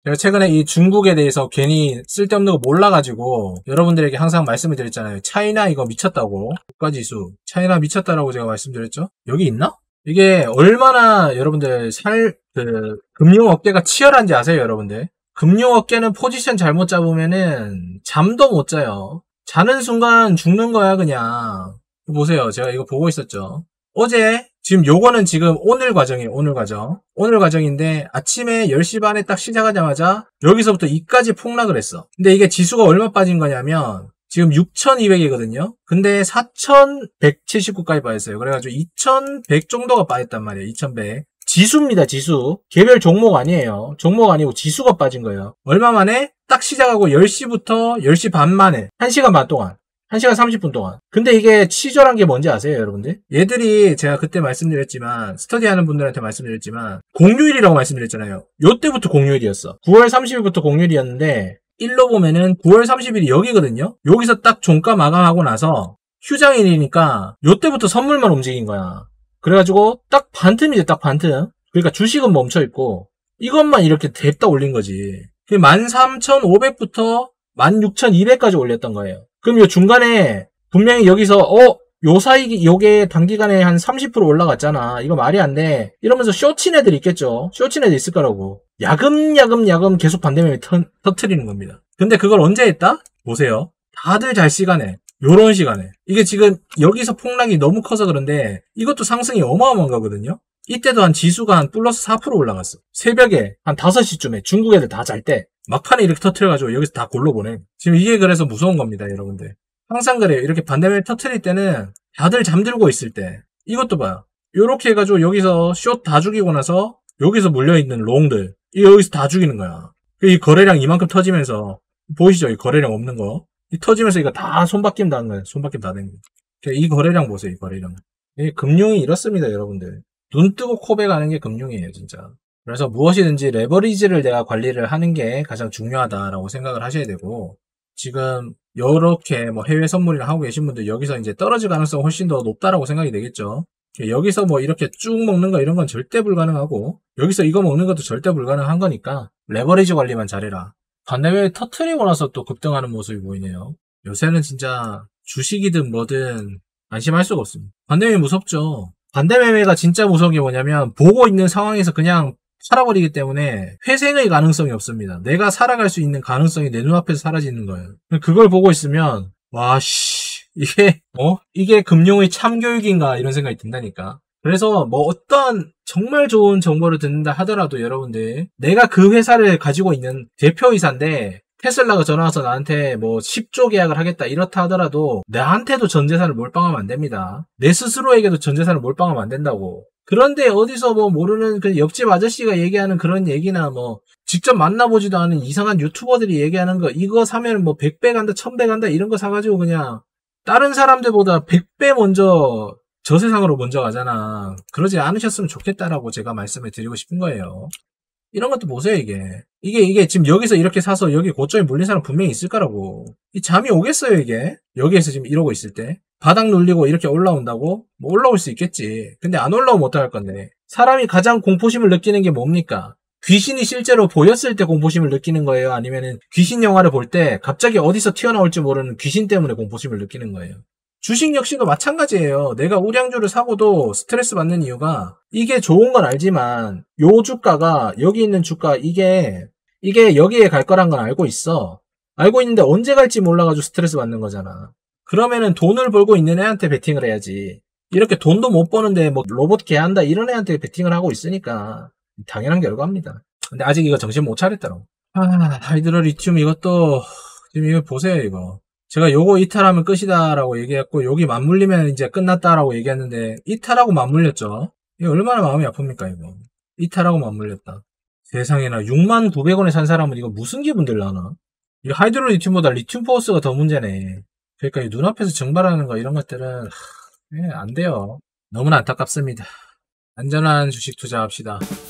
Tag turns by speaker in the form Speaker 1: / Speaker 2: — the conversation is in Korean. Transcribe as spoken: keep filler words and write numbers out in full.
Speaker 1: 제가 최근에 이 중국에 대해서 괜히 쓸데없는 거 몰라가지고 여러분들에게 항상 말씀을 드렸잖아요. 차이나 이거 미쳤다고. 국가지수. 차이나 미쳤다라고 제가 말씀드렸죠. 여기 있나? 이게 얼마나 여러분들 살, 그, 금융업계가 치열한지 아세요, 여러분들? 금융업계는 포지션 잘못 잡으면은 잠도 못 자요. 자는 순간 죽는 거야, 그냥. 보세요. 제가 이거 보고 있었죠. 어제, 지금 요거는 지금 오늘 과정이에요, 오늘 과정. 오늘 과정인데, 아침에 열 시 반에 딱 시작하자마자, 여기서부터 이까지 폭락을 했어. 근데 이게 지수가 얼마 빠진 거냐면, 지금 육천이백이거든요? 근데 사천백칠십구까지 빠졌어요. 그래가지고 이천백 정도가 빠졌단 말이에요, 이천백. 지수입니다, 지수. 개별 종목 아니에요. 종목 아니고 지수가 빠진 거예요. 얼마 만에? 딱 시작하고 열 시부터 열 시 반 만에. 한 시간 반 동안. 한 시간 삼십 분 동안. 근데 이게 치졸한 게 뭔지 아세요, 여러분들? 얘들이 제가 그때 말씀드렸지만, 스터디하는 분들한테 말씀드렸지만, 공휴일이라고 말씀드렸잖아요. 요때부터 공휴일이었어. 구월 삼십일부터 공휴일이었는데, 일로 보면은 구월 삼십일이 여기거든요? 여기서 딱 종가 마감하고 나서, 휴장일이니까, 요때부터 선물만 움직인 거야. 그래가지고, 딱 반틈이죠, 딱 반틈. 그러니까 주식은 멈춰있고, 이것만 이렇게 댔다 올린 거지. 만 삼천오백부터 만 육천이백까지 올렸던 거예요. 그럼 요 중간에 분명히 여기서 어? 요 사이 요게 단기간에 한 삼십 퍼센트 올라갔잖아. 이거 말이 안 돼. 이러면서 쇼친 애들 있겠죠. 쇼친 애들 있을 거라고. 야금야금 야금 계속 반대매매 터트리는 겁니다. 근데 그걸 언제 했다? 보세요. 다들 잘 시간에. 요런 시간에. 이게 지금 여기서 폭락이 너무 커서 그런데 이것도 상승이 어마어마한 거거든요. 이때도 한 지수가 한 플러스 사 퍼센트 올라갔어. 새벽에 한 다섯 시쯤에 중국 애들 다 잘 때 막판에 이렇게 터트려가지고 여기서 다 골로 보내. 지금 이게 그래서 무서운 겁니다, 여러분들. 항상 그래요. 이렇게 반대매매 터트릴 때는 다들 잠들고 있을 때. 이것도 봐요. 요렇게 해가지고 여기서 숏 다 죽이고 나서 여기서 물려있는 롱들. 이거 여기서 다 죽이는 거야. 이 거래량 이만큼 터지면서 보이시죠? 이 거래량 없는 거. 이 터지면서 이거 다 손바뀜 다는 거예요. 손바뀜 다 된 거. 이 거래량 보세요, 이 거래량. 이 금융이 이렇습니다, 여러분들. 눈 뜨고 코베 가는 게 금융이에요, 진짜. 그래서 무엇이든지 레버리지를 내가 관리를 하는 게 가장 중요하다라고 생각을 하셔야 되고, 지금 이렇게 뭐 해외 선물이나 하고 계신 분들 여기서 이제 떨어질 가능성이 훨씬 더 높다라고 생각이 되겠죠. 여기서 뭐 이렇게 쭉 먹는 거 이런 건 절대 불가능하고, 여기서 이거 먹는 것도 절대 불가능한 거니까 레버리지 관리만 잘해라. 반대매매 터트리고 나서 또 급등하는 모습이 보이네요. 요새는 진짜 주식이든 뭐든 안심할 수가 없습니다. 반대매매 무섭죠. 반대매매가 진짜 무서운 게 뭐냐면 보고 있는 상황에서 그냥 살아버리기 때문에 회생의 가능성이 없습니다. 내가 살아갈 수 있는 가능성이 내 눈앞에서 사라지는 거예요. 그걸 보고 있으면 와씨 이게 어? 이게 금융의 참교육인가 이런 생각이 든다니까. 그래서 뭐 어떤 정말 좋은 정보를 듣는다 하더라도 여러분들 내가 그 회사를 가지고 있는 대표이사인데 테슬라가 전화와서 나한테 뭐 십조 계약을 하겠다 이렇다 하더라도 나한테도 전 재산을 몰빵하면 안 됩니다. 내 스스로에게도 전 재산을 몰빵하면 안 된다고. 그런데 어디서 뭐 모르는 그 옆집 아저씨가 얘기하는 그런 얘기나 뭐 직접 만나보지도 않은 이상한 유튜버들이 얘기하는 거 이거 사면 뭐 백 배 간다 천 배 간다 이런 거 사가지고 그냥 다른 사람들보다 백 배 먼저 저세상으로 먼저 가잖아. 그러지 않으셨으면 좋겠다라고 제가 말씀을 드리고 싶은 거예요. 이런 것도 보세요, 이게. 이게, 이게 지금 여기서 이렇게 사서 여기 고점에 물린 사람 분명히 있을 거라고. 이 잠이 오겠어요, 이게? 여기에서 지금 이러고 있을 때. 바닥 눌리고 이렇게 올라온다고? 뭐 올라올 수 있겠지. 근데 안 올라오면 어떡할 건데. 사람이 가장 공포심을 느끼는 게 뭡니까? 귀신이 실제로 보였을 때 공포심을 느끼는 거예요? 아니면은 귀신 영화를 볼 때 갑자기 어디서 튀어나올지 모르는 귀신 때문에 공포심을 느끼는 거예요? 주식 역시도 마찬가지예요. 내가 우량주를 사고도 스트레스 받는 이유가 이게 좋은 건 알지만 요 주가가 여기 있는 주가 이게 이게 여기에 갈 거란 건 알고 있어. 알고 있는데 언제 갈지 몰라가지고 스트레스 받는 거잖아. 그러면은 돈을 벌고 있는 애한테 베팅을 해야지. 이렇게 돈도 못 버는데 뭐 로봇 개한다 이런 애한테 베팅을 하고 있으니까 당연한 결과입니다. 근데 아직 이거 정신 못 차렸더라고. 아, 하이드로 리튬 이것도 지금 이거 보세요 이거. 제가 요거 이탈하면 끝이다라고 얘기했고 여기 맞물리면 이제 끝났다라고 얘기했는데 이탈하고 맞물렸죠. 이거 얼마나 마음이 아픕니까 이거. 이탈하고 맞물렸다. 세상에나 육만 구백 원에 산 사람은 이거 무슨 기분 들라나? 이거 하이드로 리튬보다 리튬 포스가 더 문제네. 그러니까 이 눈앞에서 증발하는 거 이런 것들은 하, 예, 안 돼요. 너무나 안타깝습니다. 안전한 주식 투자합시다.